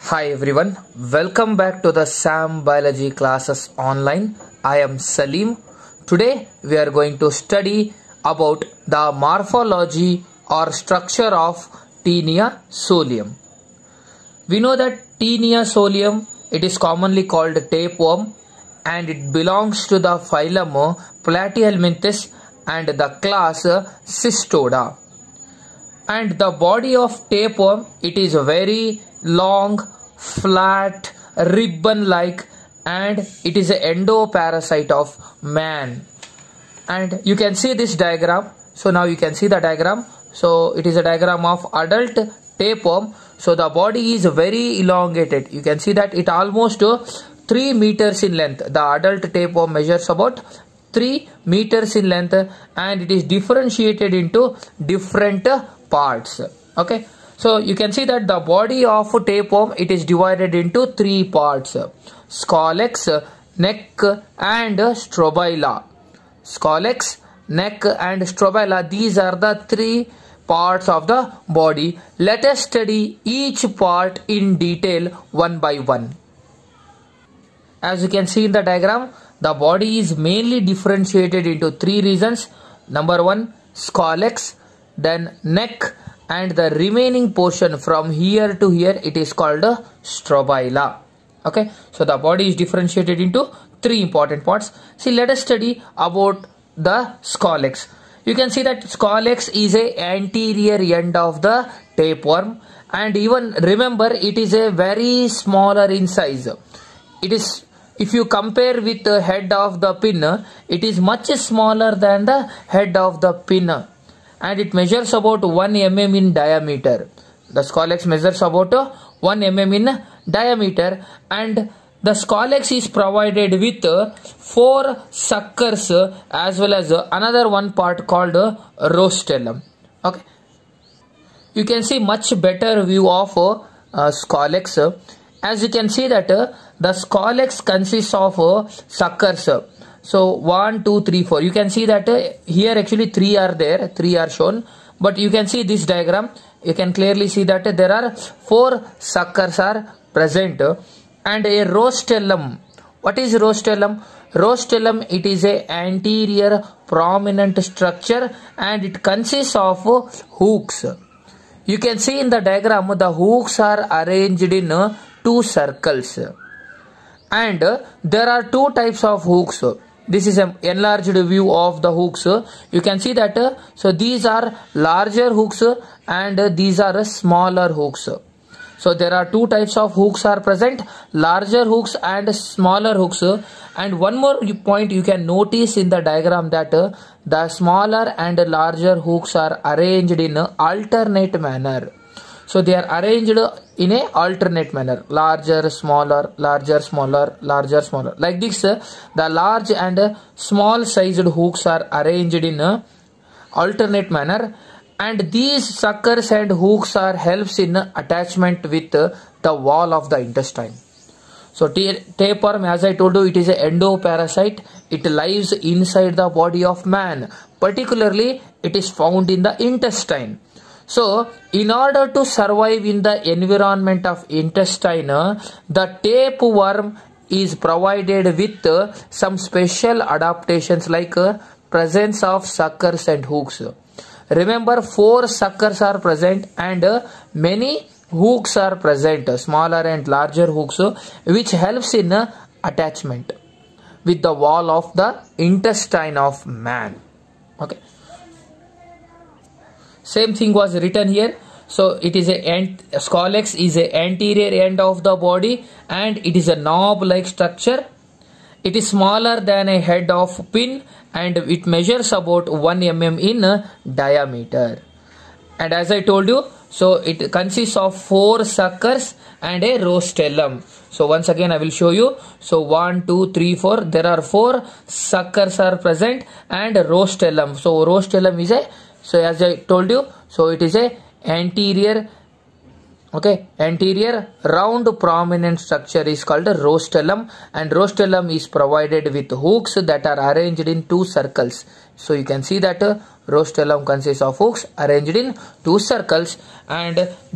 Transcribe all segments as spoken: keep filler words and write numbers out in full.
Hi everyone, welcome back to the SAM Biology classes online. I am Salim. Today we are going to study about the morphology or structure of Taenia solium. We know that Taenia solium, it is commonly called tapeworm and it belongs to the phylum Platyhelminthes and the class Cystoda. And the body of tapeworm, it is very long, flat, ribbon like, and it is an endoparasite of man. And you can see this diagram. So now you can see the diagram. So it is a diagram of adult tapeworm. So the body is very elongated. You can see that it almost three meters in length. The adult tapeworm measures about three meters in length and it is differentiated into different parts. Okay, so you can see that the body of tapeworm, it is divided into three parts: scolex, neck and strobila. Scolex, neck and strobila, these are the three parts of the body. Let us study each part in detail one by one. As you can see in the diagram, the body is mainly differentiated into three regions. Number one, scolex, then neck, and the remaining portion from here to here, it is called a strobila. Okay, so the body is differentiated into three important parts. See, let us study about the scolex. You can see that scolex is a anterior end of the tapeworm, and even remember, it is a very smaller in size. It is, if you compare with the head of the pin, it is much smaller than the head of the pin, and it measures about one millimeter in diameter. The scolex measures about one millimeter in diameter, and the scolex is provided with four suckers as well as another one part called rostellum. Okay, you can see much better view of uh, scolex. As you can see that uh, the scolex consists of uh, suckers. So one, two, three, four. You can see that uh, here actually three are there, three are shown. But you can see this diagram. You can clearly see that uh, there are four suckers are present, uh, and a rostellum. What is rostellum? Rostellum, it is a anterior prominent structure and it consists of uh, hooks. You can see in the diagram the hooks are arranged in uh, two circles, and uh, there are two types of hooks. This is an enlarged view of the hooks. You can see that uh, so these are larger hooks and uh, these are uh, smaller hooks. So there are two types of hooks are present, larger hooks and smaller hooks. And one more point you can notice in the diagram that uh, the smaller and larger hooks are arranged in uh, alternate manner. So they are arranged in a alternate manner, larger, smaller, larger, smaller, larger, smaller. Like this, uh, the large and uh, small sized hooks are arranged in a alternate manner, and these suckers and hooks are helps in uh, attachment with uh, the wall of the intestine. So tapeworm, as I told you, it is an endoparasite. It lives inside the body of man. Particularly, it is found in the intestine. So, in order to survive in the environment of intestine, the tapeworm is provided with some special adaptations like presence of suckers and hooks. Remember, four suckers are present and many hooks are present, smaller and larger hooks, which helps in attachment with the wall of the intestine of man. Okay. Same thing was written here. So it is a scolex is a anterior end of the body and it is a knob like structure. It is smaller than a head of pin and it measures about one millimeter in diameter. And as I told you, so it consists of four suckers and a rostellum. So once again I will show you. So one, two, three, four. There are four suckers are present and a rostellum. So rostellum is a, so as I told you, so it is a anterior, okay, anterior round prominent structure is called a rostellum, and rostellum is provided with hooks that are arranged in two circles. So you can see that uh, rostellum consists of hooks arranged in two circles, and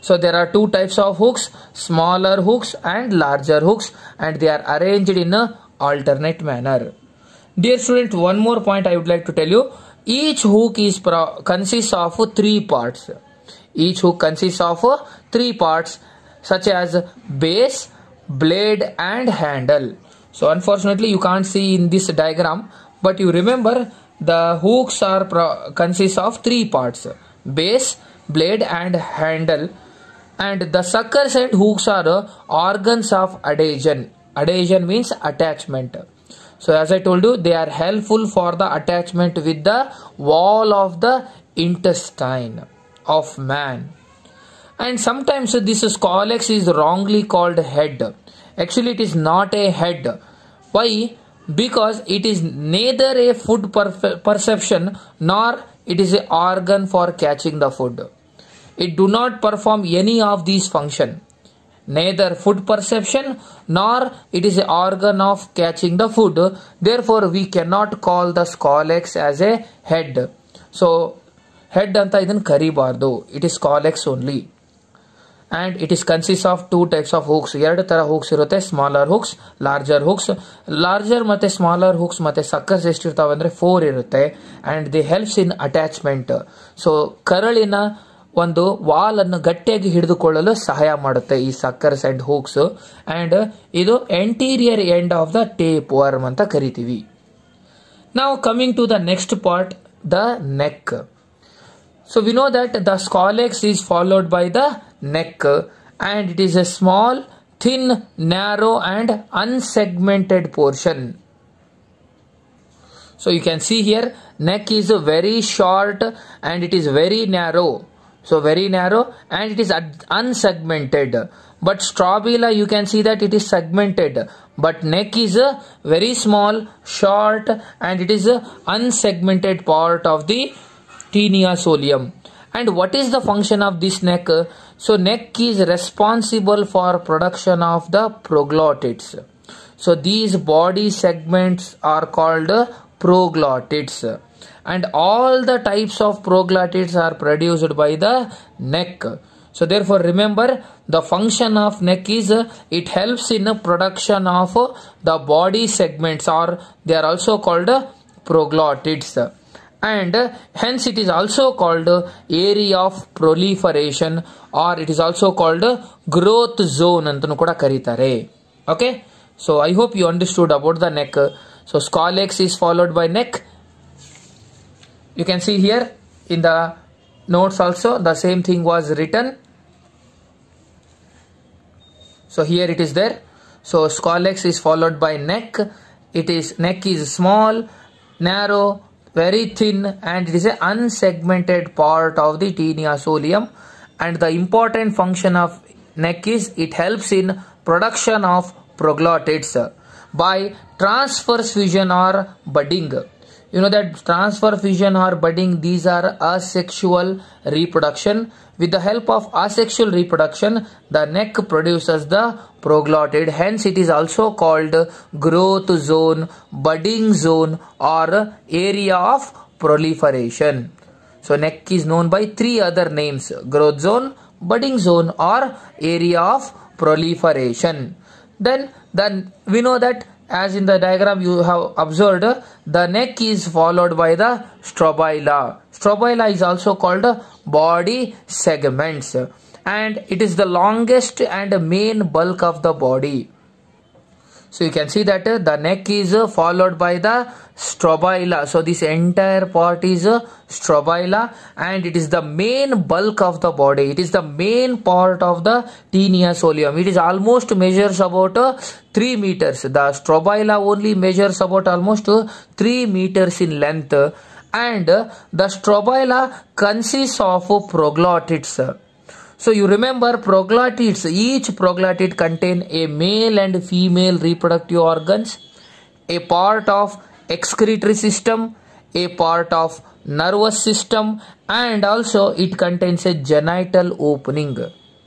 So there are two types of hooks, smaller hooks and larger hooks, and they are arranged in a alternate manner. Dear student, one more point I would like to tell you. Each hook is pro consists of three parts. Each hook consists of three parts such as base, blade and handle. So unfortunately you can't see in this diagram, but you remember the hooks are pro consist of three parts: base, blade and handle. And the suckers and hooks are organs of adhesion. Adhesion means attachment. So as I told you, they are helpful for the attachment with the wall of the intestine of man. And sometimes this scolex is wrongly called head. Actually it is not a head. Why? Because it is neither a food perception nor it is an organ for catching the food. It do not perform any of these functions. Neither food perception nor it is an organ of catching the food. Therefore we cannot call the scolex as a head. So head anta idan karibardu. It is scolex only. And it is consists of two types of hooks. Eradu tara hooks irutte, smaller hooks, larger hooks. Larger ಮತ್ತೆ smaller hooks ಮತ್ತೆ suckers ಎಷ್ಟಿರ್ತಾವೆ ಅಂದ್ರೆ four ಇರುತ್ತೆ, and they helps in attachment. So ಕರಳಿನ ಒಂದು wall ಅನ್ನು ಗಟ್ಟಿಯಾಗಿ ಹಿಡಿದುಕೊಳ್ಳಲು ಸಹಾಯ ಮಾಡುತ್ತೆ ಈ ಸಕ್ಕರ್ಸ್ ಅಂಡ್ ಹೂಕ್ಸ್. ಅಂಡ್ ಇದು anterior end of the tapeworm ಅಂತ ಕರಿತೀವಿ. ನಾವು coming to the next part, the neck. So we know that the scolex is followed by the neck, and it is a small, thin, narrow and unsegmented portion. So you can see here, neck is very short and it is very narrow. So very narrow and it is unsegmented. But strobila, you can see that it is segmented. But neck is a very small, short and it is a unsegmented part of the tinea soleum. And what is the function of this neck? So neck is responsible for production of the proglottids. So these body segments are called proglottids. And all the types of proglottids are produced by the neck. So therefore remember, the function of neck is it helps in the production of the body segments, or they are also called proglottids. And hence it is also called area of proliferation, or it is also called growth zone antanu kuda karitare. Okay, so I hope you understood about the neck. So scolex is followed by neck. You can see here in the notes also the same thing was written. So here it is there. So scolex is followed by neck. It is neck is small, narrow, very thin, and it is an unsegmented part of the tinea soleum. And the important function of neck is it helps in production of proglottids by transverse fusion or budding. You know that transverse fusion or budding, these are asexual reproduction. With the help of asexual reproduction, the neck produces the proglottid. Hence it is also called growth zone, budding zone or area of proliferation. So neck is known by three other names: growth zone, budding zone or area of proliferation. Then then we know that, as in the diagram you have observed, the neck is followed by the strobila. Strobila is also called body segments, and it is the longest and main bulk of the body. So you can see that the neck is followed by the strobila. So this entire part is strobila, and it is the main bulk of the body. It is the main part of the tinea soleum. It is almost measures about three meters. The strobila only measures about almost three meters in length, and the strobila consists of proglottids. So you remember proglottids, each proglottid contain a male and female reproductive organs, a part of excretory system, a part of nervous system, and also it contains a genital opening.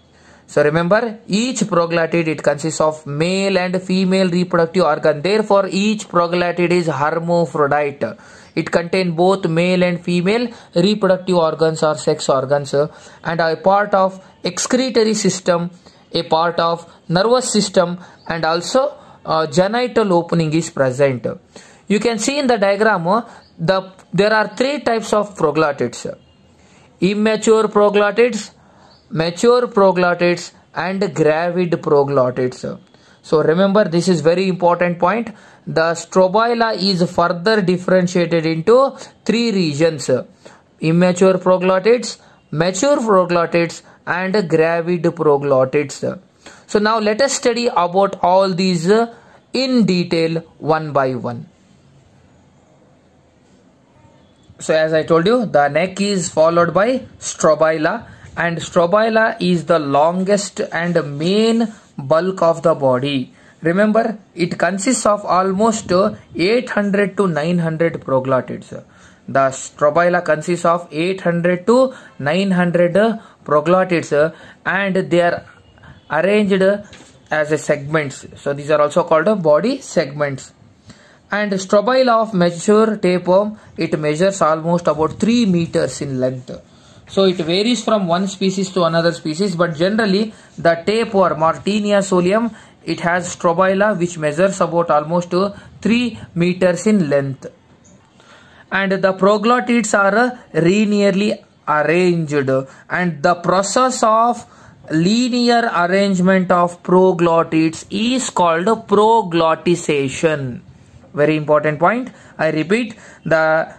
So remember, each proglottid, it consists of male and female reproductive organ. Therefore, each proglottid is hermaphrodite. It contains both male and female reproductive organs or sex organs, and a part of excretory system, a part of nervous system, and also uh, genital opening is present. You can see in the diagram, the there are three types of proglottids: immature proglottids, mature proglottids, and gravid proglottids. So remember, this is very important point. The strobila is further differentiated into three regions: immature proglottids, mature proglottids, and gravid proglottids. So now let us study about all these in detail one by one. So as I told you, the neck is followed by strobila, and strobila is the longest and main bulk of the body. Remember, it consists of almost eight hundred to nine hundred proglottids. The strobila consists of eight hundred to nine hundred proglottids, and they are arranged as a segments. So these are also called body segments. And strobila of mature tapeworm, it measures almost about three meters in length. So it varies from one species to another species, but generally the tapeworm or Taenia solium, it has strobila which measures about almost three meters in length. And the proglottids are linearly arranged, and the process of linear arrangement of proglottids is called proglottisation. Very important point. I repeat, the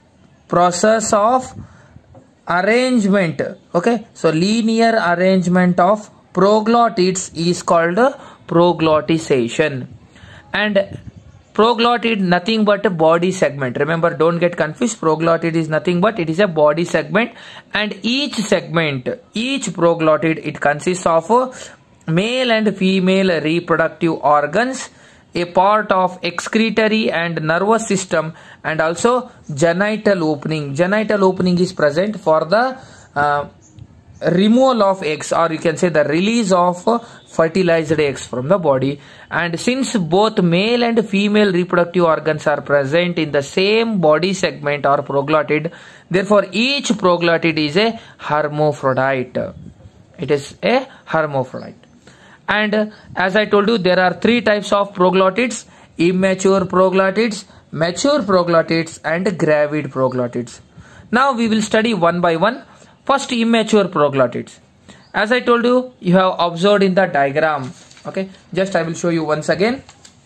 process of arrangement, okay, so linear arrangement of proglottids is called proglottisation. And proglottid, nothing but a body segment. Remember, don't get confused. Proglottid is nothing but it is a body segment, and each segment, each proglottid, it consists of male and female reproductive organs, a part of excretory and nervous system, and also genital opening. Genital opening is present for the uh, removal of eggs, or you can say the release of fertilized eggs from the body. And since both male and female reproductive organs are present in the same body segment or proglottid, therefore each proglottid is a hermaphrodite. It is a hermaphrodite. And as I told you, there are three types of proglottids: immature proglottids, mature proglottids, and gravid proglottids. Now we will study one by one. First, immature proglottids. As I told you, you have observed in the diagram. Okay, just I will show you once again.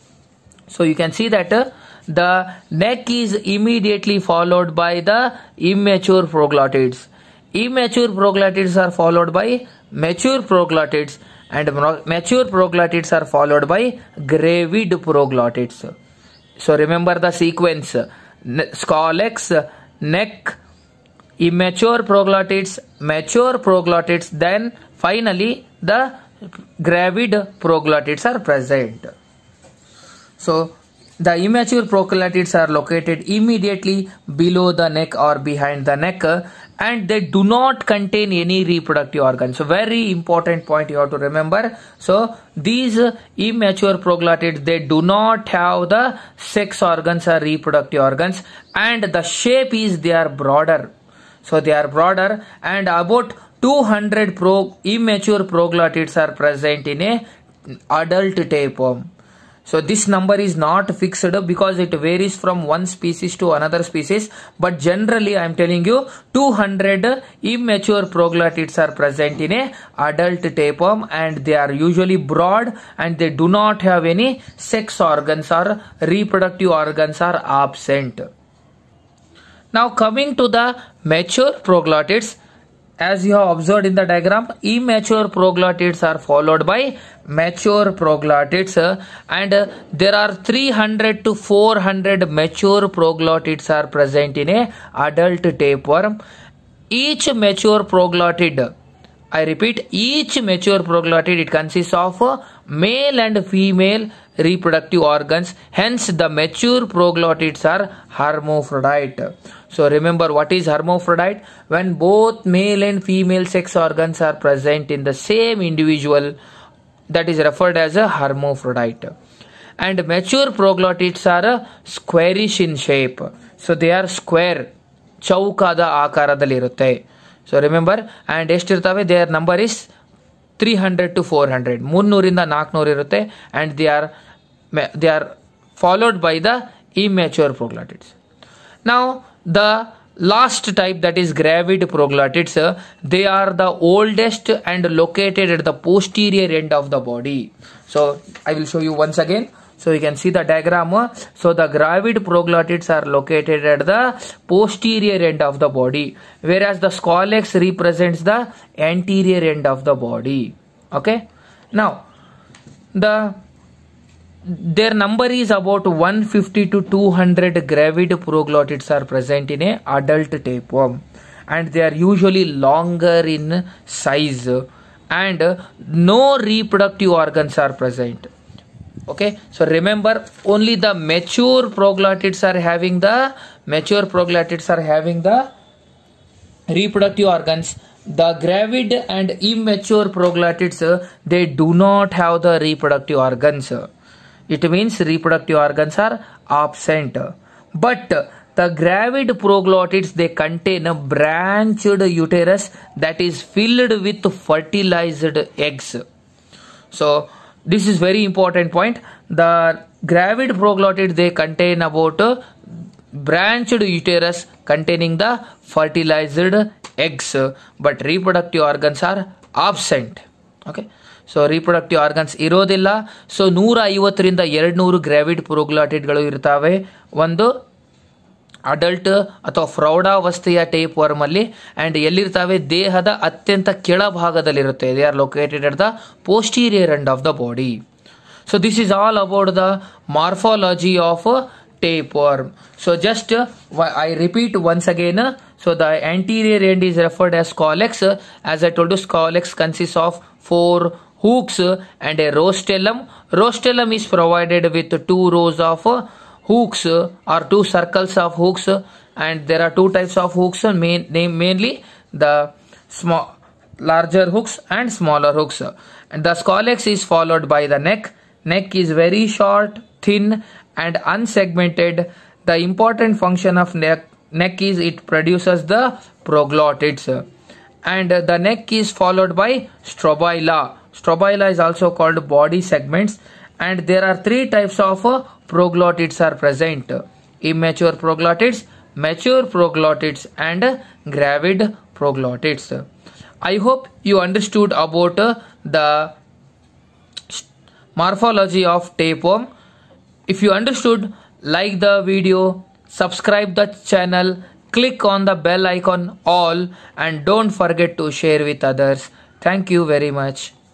So you can see that uh, the neck is immediately followed by the immature proglottids. Immature proglottids are followed by mature proglottids, and mature proglottids are followed by gravid proglottids. So remember the sequence: scolex, neck, immature proglottids, mature proglottids, then finally the gravid proglottids are present. So the immature proglottids are located immediately below the neck or behind the neck, and they do not contain any reproductive organs. So very important point you have to remember. So these immature proglottids, they do not have the sex organs or reproductive organs, and the shape is they are broader. So they are broader, and about two hundred pro immature proglottids are present in a adult tapeworm. So this number is not fixed because it varies from one species to another species, but generally I am telling you two hundred immature proglottids are present in a adult tapeworm, and they are usually broad, and they do not have any sex organs or reproductive organs are absent. Now coming to the mature proglottids, as you have observed in the diagram, immature proglottids are followed by mature proglottids, and there are three hundred to four hundred mature proglottids are present in a adult tapeworm. Each mature proglottid, I repeat, each mature proglottid, it consists of male and female reproductive organs. Hence, the mature proglottids are hermaphrodite. So remember, what is hermaphrodite? When both male and female sex organs are present in the same individual, that is referred as a hermaphrodite. And mature proglottids are squarish in shape. So they are square, ಚೌಕಾದ ಆಕಾರದಲ್ಲಿರುತ್ತೆ. So remember, and ಎಷ್ಟಿರ್ತವೆ? Their number is three hundred to four hundred ಮುನ್ನೂರಿಂದ ನಾಲ್ಕುನೂರು ಇರುತ್ತೆ. And they are they are followed by the immature proglottids. Now the last type, that is gravid proglottids, they are the oldest and located at the posterior end of the body. So I will show you once again. So you can see the diagram. So the gravid proglottids are located at the posterior end of the body, whereas the scolex represents the anterior end of the body. Okay. Now the their number is about one fifty to two hundred gravid proglottids are present in a adult tapeworm, and they are usually longer in size, and no reproductive organs are present. Okay, so remember, only the mature proglottids are having the mature proglottids are having the reproductive organs. The gravid and immature proglottids, they do not have the reproductive organs. It means reproductive organs are absent. But the gravid proglottids, they contain a branched uterus that is filled with fertilized eggs. So this is very important point. The gravid proglottids, they contain about a branched uterus containing the fertilized eggs, but reproductive organs are absent. Okay, so reproductive organs ಇರೋದಿಲ್ಲ. So ನೂರ ಐವತ್ತರಿಂದ ಎರಡು ನೂರು ಗ್ರಾವಿಡ್ ಪ್ರೋಗ್ಲಾಟಿಡ್ಗಳು ಇರ್ತವೆ ಒಂದು adult ಅಥವಾ ಪ್ರೌಢಾವಸ್ಥೆಯ tapeworm ಅಲ್ಲಿ. ಅಂಡ್ ಎಲ್ಲಿರ್ತವೆ? ದೇಹದ ಅತ್ಯಂತ ಕೆಳಭಾಗದಲ್ಲಿರುತ್ತೆ. They are located at the posterior end of the body. So this is all about the morphology of tapeworm. So just uh, I repeat once again. Uh, so the anterior end is referred as scolex. Uh, as I told you, scolex consists of four hooks uh, and a rostellum. Rostellum is provided with two rows of uh, hooks uh, or two circles of hooks, uh, and there are two types of hooks. Uh, main, name mainly the small, larger hooks and smaller hooks. Uh, and the scolex is followed by the neck. Neck is very short, thin, and unsegmented. The important function of neck, neck is it produces the proglottids. And the neck is followed by strobila. Strobila is also called body segments. And there are three types of uh, proglottids are present: immature proglottids, mature proglottids, and uh, gravid proglottids. I hope you understood about uh, the morphology of tapeworm. If you understood, like the video, subscribe the channel, click on the bell icon all, and don't forget to share with others. Thank you very much.